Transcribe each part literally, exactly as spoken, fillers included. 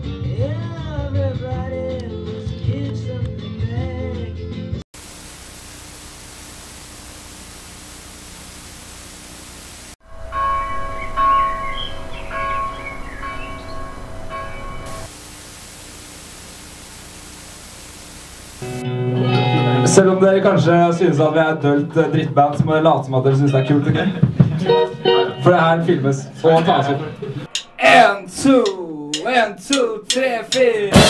Selv om dere kanskje synes at vi er et dølt drittband, så må dere late som at dere synes det er kult, ok? For det her filmes og tas opp. En, to, en, to, tre, fire.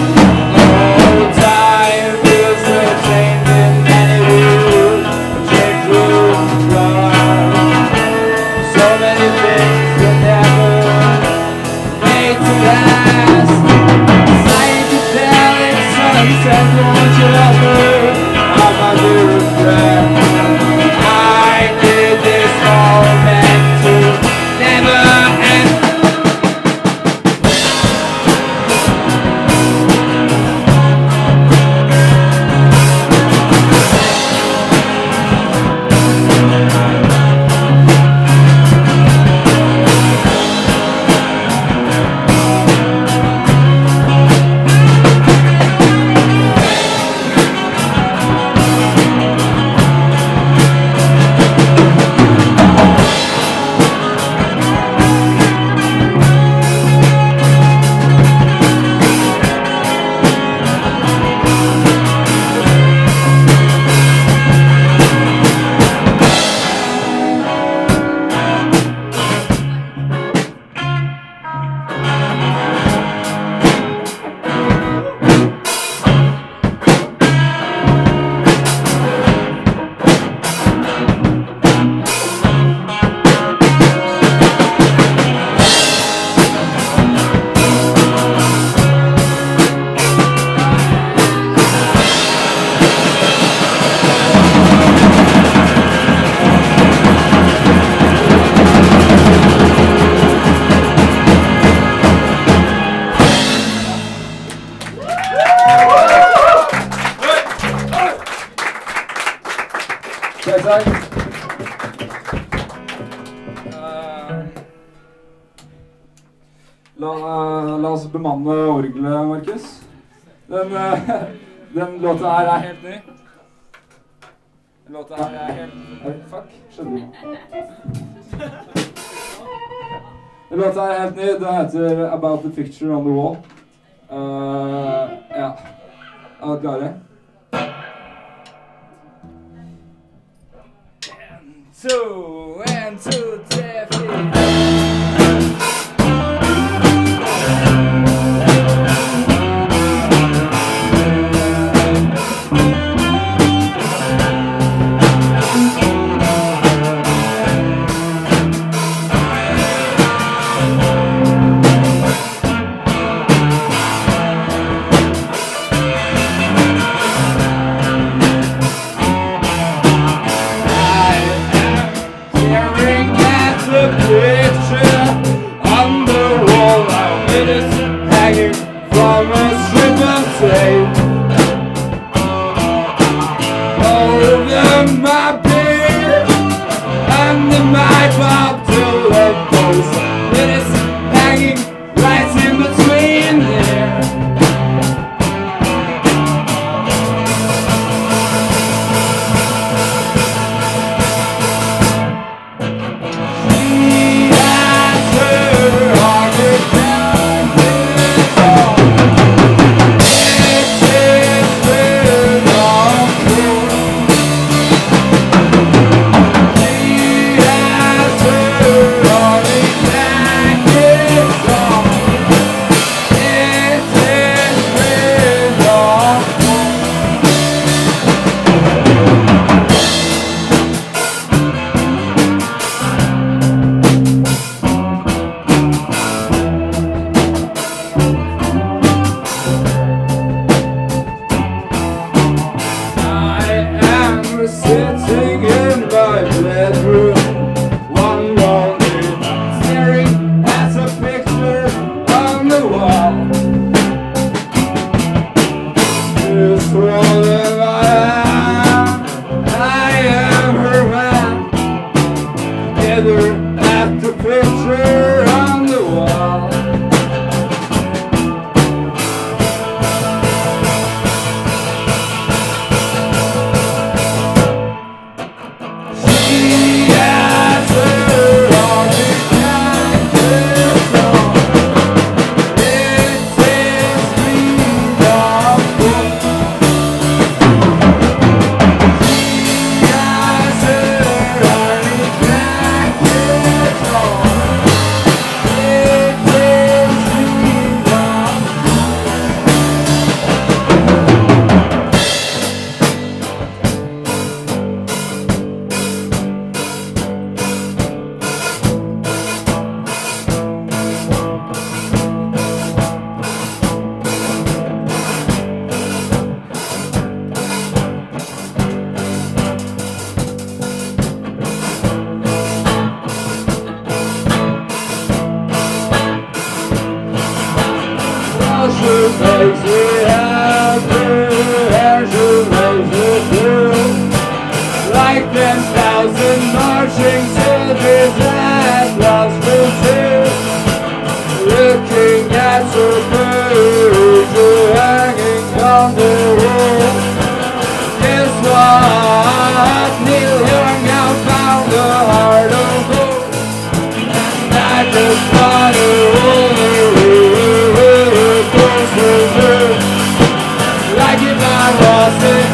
Change Takk, takk. Uh, la, la oss bemanne orgelet, Markus. Den, uh, den låta her er helt ny. Den låta her er helt... Oi, fuck, skjønner du? Den låta her er helt ny. Den heter About the Picture on the Wall. Uh, ja. Er dere klare? Two, and two, three, four.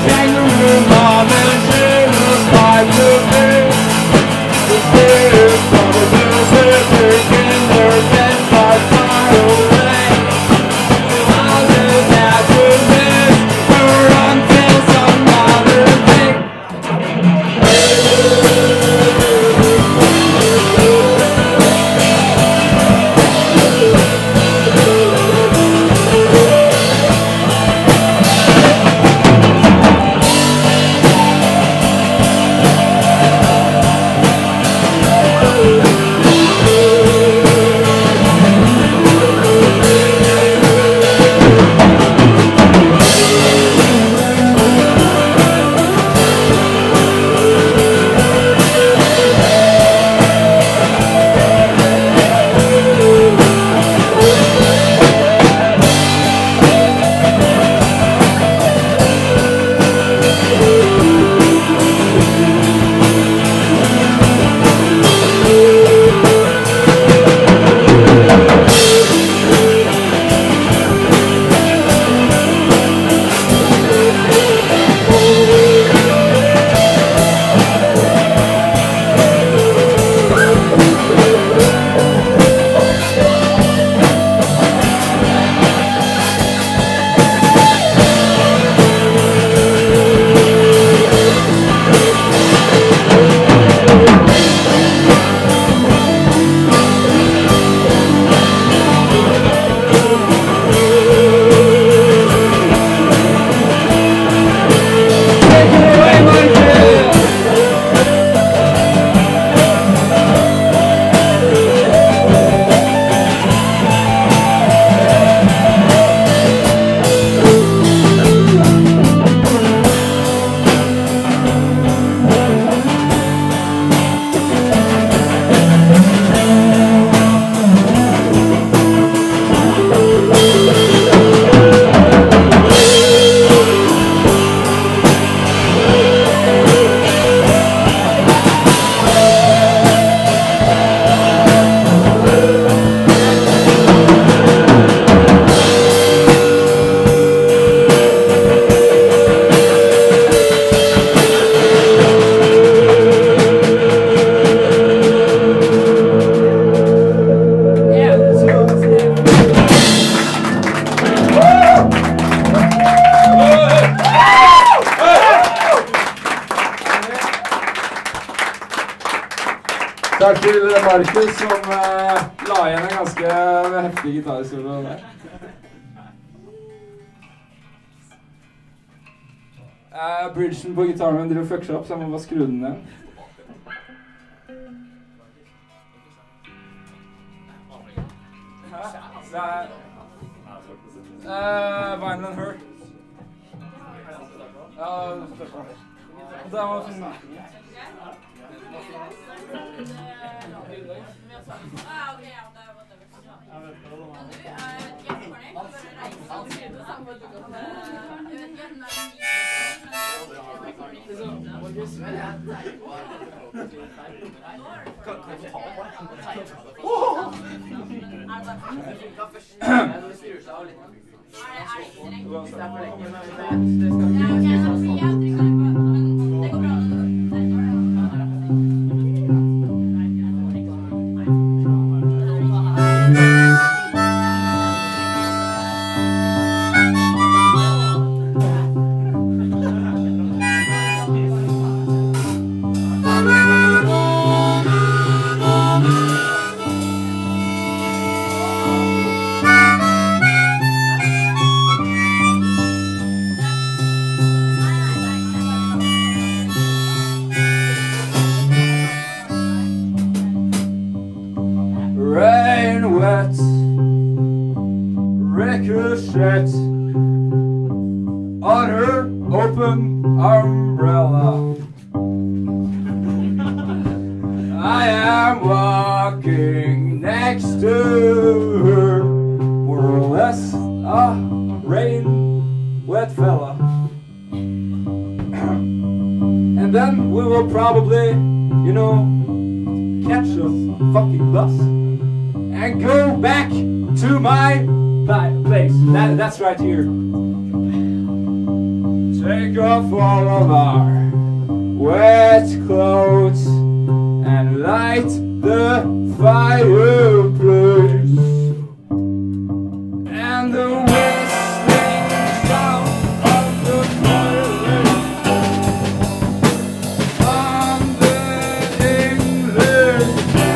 Kangaroo mom and she was five to me. Takk til Markus som uh, la igjen en ganske heftig gitarrsolo der. Uh, bridgen på gitaren min driver fucker seg opp, så jeg må bare skru den ned. Det er uh, Vinyl and Her. Ja, det var finne. Ricochet on her open umbrella. I am walking next to her, more or less a rain wet fella. And then we will probably, you know, catch a fucking bus and go back to my place. That, that's right here. Take off all of our wet clothes and light the fireplace. And the whistling sound of the violin on the English.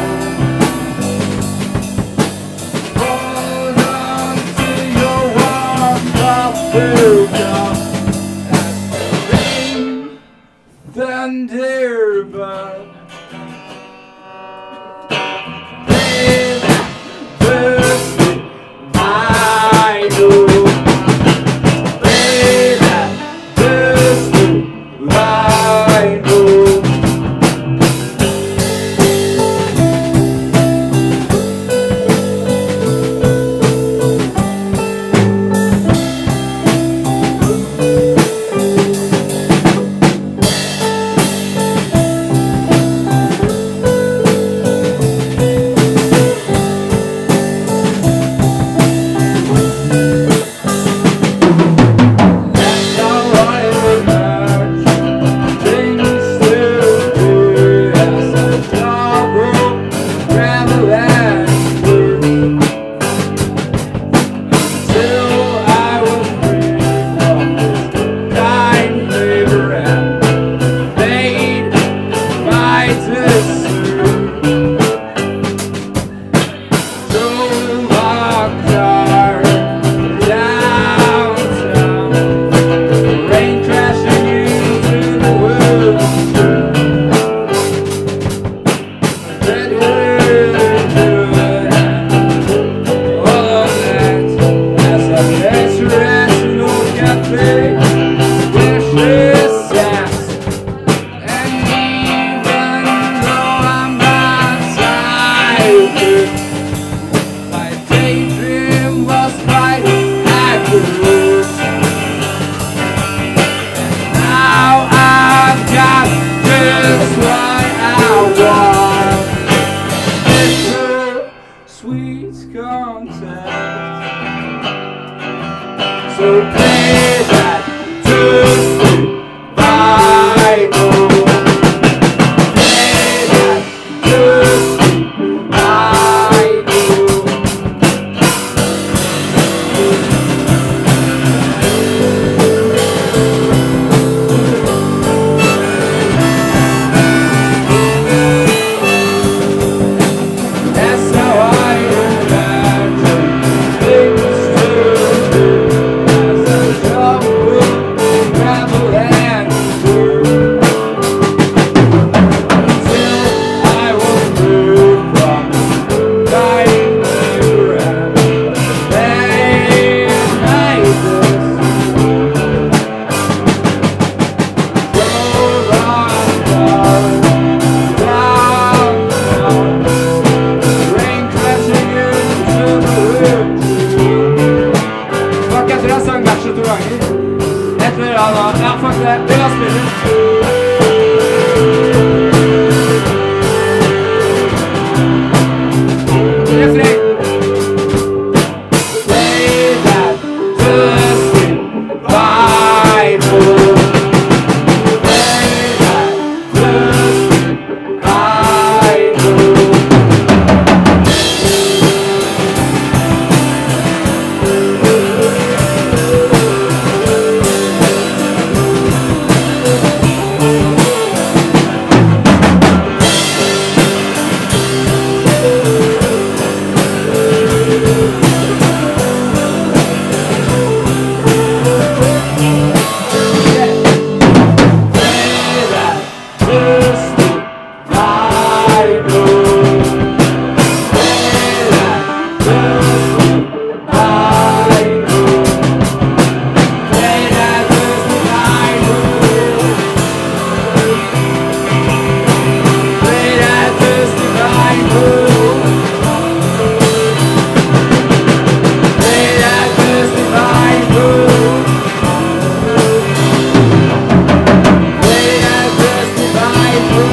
Hold on to your warm coffee cup as the rain thunderbird. So play that Tuesday Bible. Play that Tuesday Bible.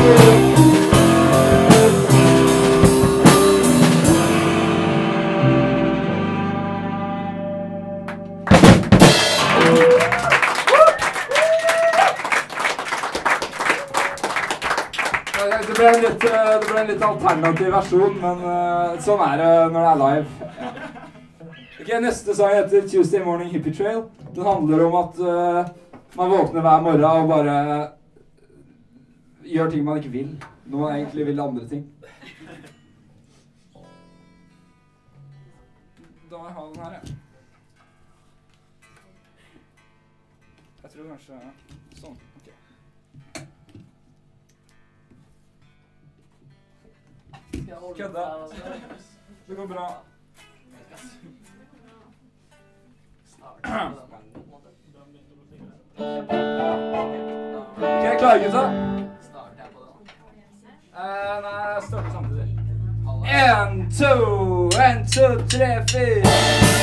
Det ble en litt, det ble en litt alternativ versjon, men uh, sånn er det når det er live. Ja. Ok, neste sang heter Tuesday Morning Hippie Trail. Den handler om at uh, man våkner hver morgen og bare gjør ting man ikke vil, når man egentlig vil andre ting. Da må jeg ha den her, ja. Jeg tror kanskje sånn. Ok. Kødda. Det går bra. Ok, klare gutta? Uh, nei, jeg starter samtidig. En, to, en, to, tre, fire.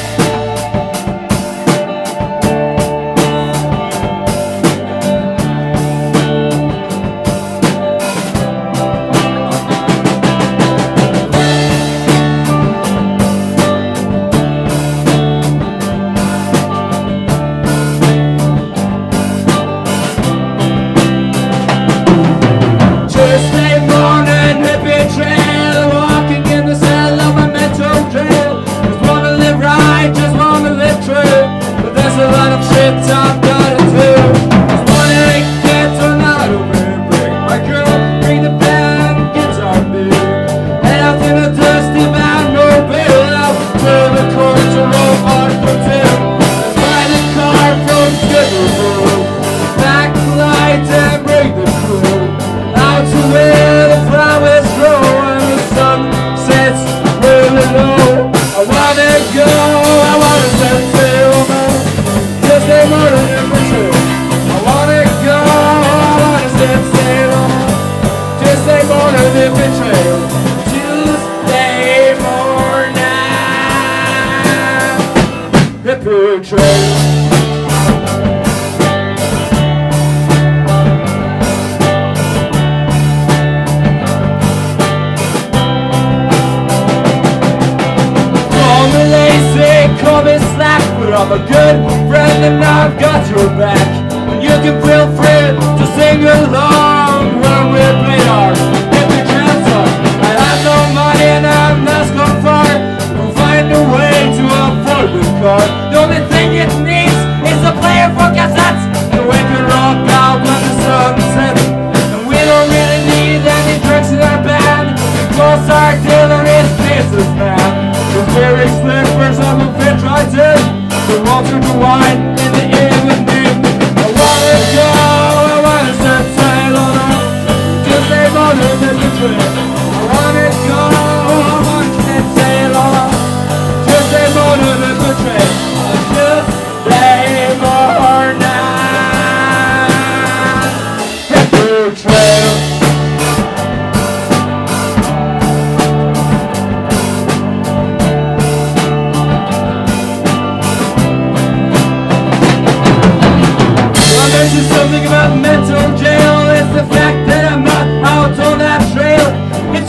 I'm a good friend and I've got your back. And you can feel free to sing along when we play our hippie trail song. I have no money and I'm not gone far. We'll find a way to afford this car. The only thing it needs is a player for cassettes, and we can rock out when the sun sets. And we don't really need any drinks in our band, because our dealer is businessman. With wearing slippers and a fit right in. The water to wine in the evening. I wanna go, I wanna set sail on a Tuesday morning hippie trail. I wanna go, I wanna set sail on a Tuesday morning hippie trail. A Tuesday morning hippie trail. Something about mental jail. It's the fact that I'm not out on that trail. It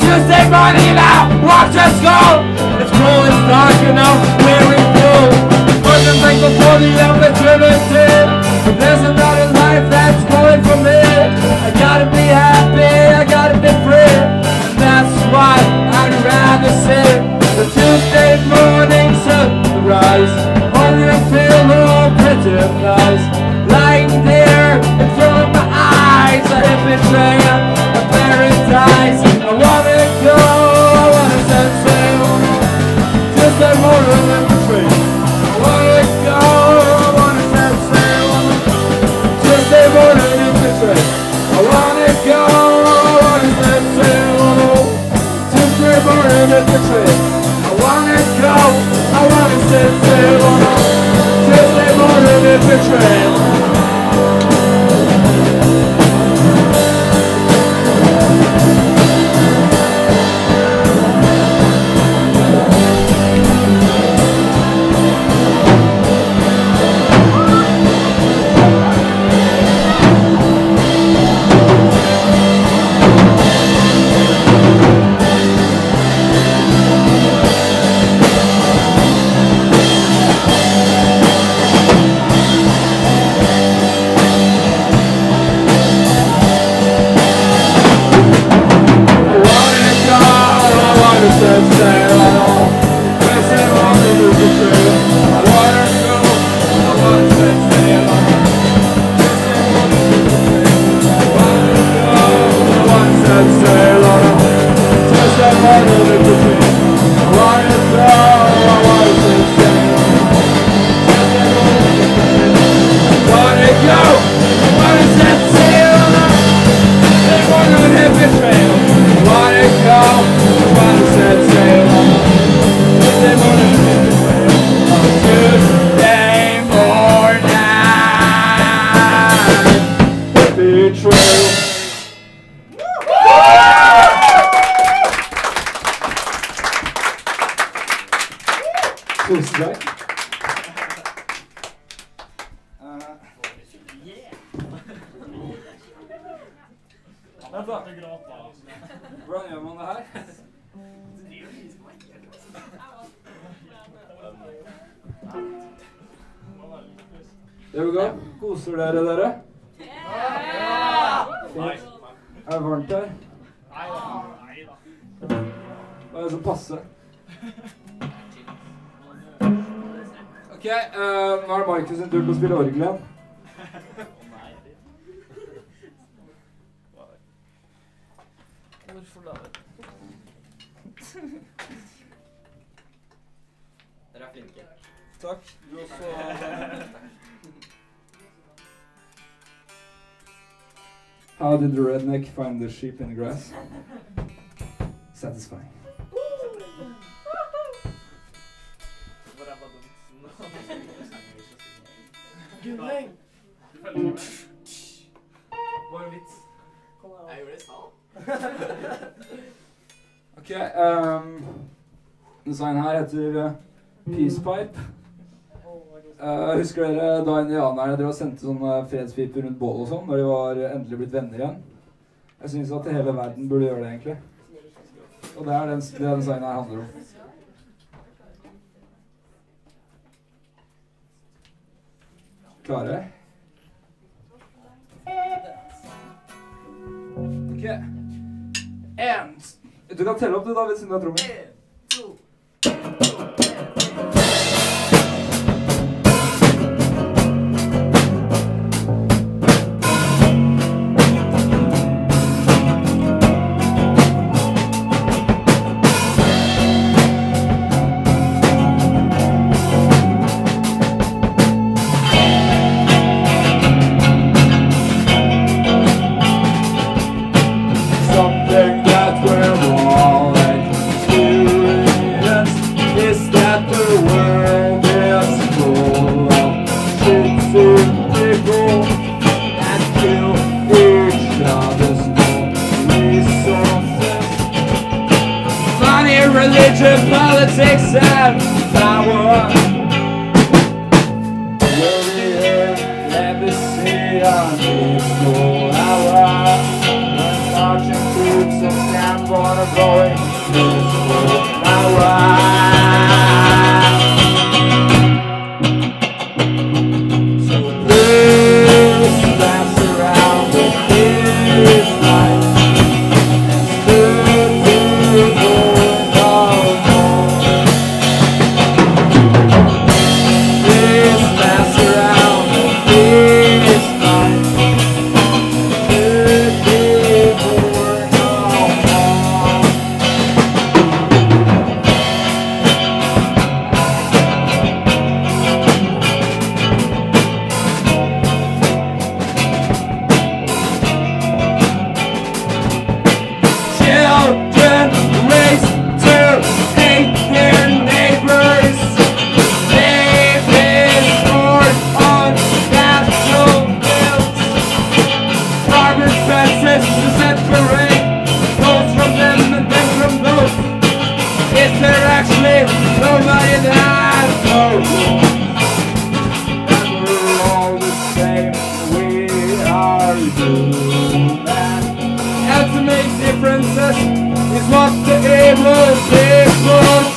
set sail on a test that might have been between. I wanna go, I wanna set sail. I wanna go, I wanna set sail on a test that might have been between. I wanna go, I wanna set sail on a test that might have been between. Tuesday morning, betrayal. Tusen takk. Vent da. Hvordan gjør man det her? There we go. Koser dere, dere? Ja! Er det varmt her? Nei da. Hva er det så passe? Ok, uh, nå er det Markus sin tur til å spille orgel igjen. Hvorfor da? Dere er flinke. Takk. Du også. How did the redneck find the sheep in the grass? Satisfying. Gunning! Bare vits. Jeg gjorde det i stad. Ok, um, design her heter uh, Peace Pipe. Uh, husker dere da indianerne dere sendte sånne fredspiper rundt bål og sånn, når de var endelig blitt venner igjen? Jeg synes at hele verden burde gjøre det egentlig. Og det er den, det den designen her handler om. Klare? Ok. En. Du kan telle opp det da, hvis du har trommer. En, to. Religion, politics, and power. Will the earth never see on equal hour? When marching troops and stand border going peaceful hour. So this dance around with this light. Is what the able people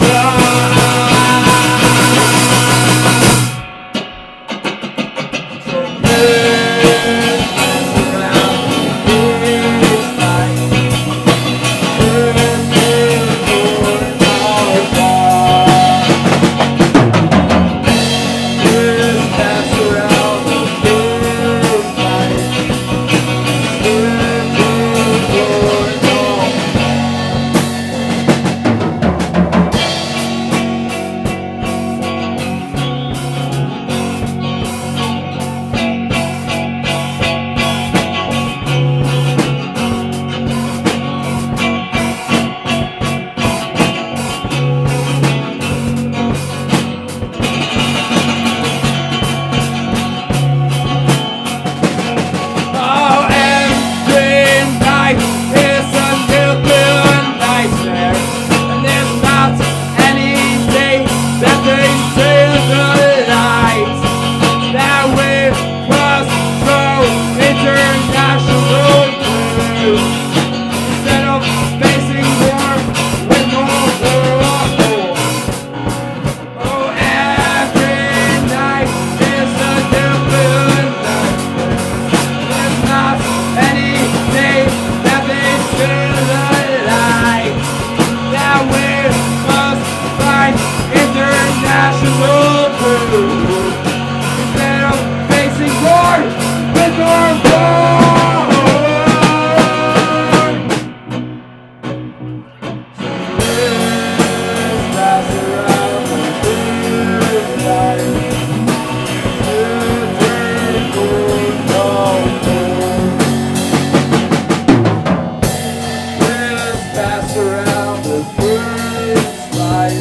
around the birds light.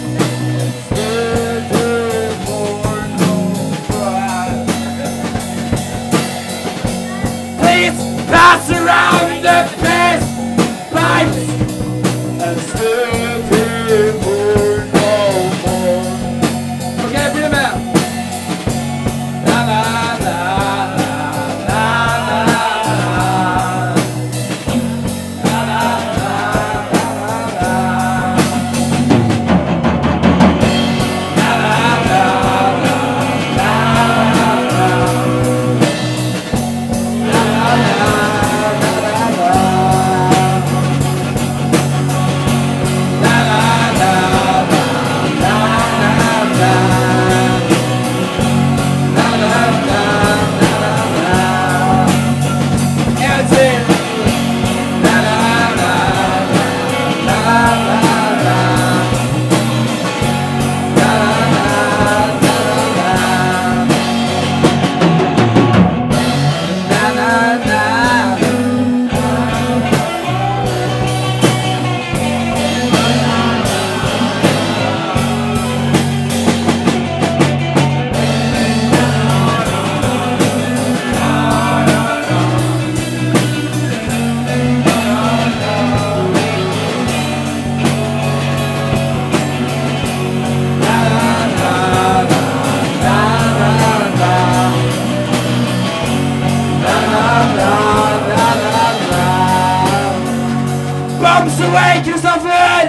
Please pass around the piss pipes and stir for no more. Okay, bring it back. La la la la la la la la Bums away, Kristoffer!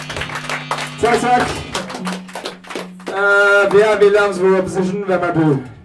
Takk, takk. Uh, vi er Williams War Opposition. Hvem er du?